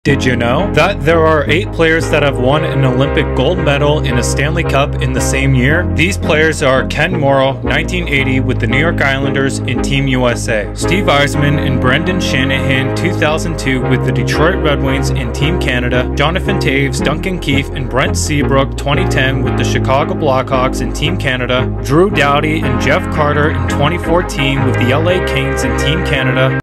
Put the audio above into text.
Did you know that there are 8 players that have won an Olympic gold medal in a Stanley Cup in the same year? These players are Ken Morrow, 1980 with the New York Islanders in Team USA, Steve Yzerman and Brendan Shanahan, 2002 with the Detroit Red Wings in Team Canada, Jonathan Toews, Duncan Keith, and Brent Seabrook, 2010 with the Chicago Blackhawks in Team Canada, Drew Doughty and Jeff Carter in 2014 with the LA Kings in Team Canada,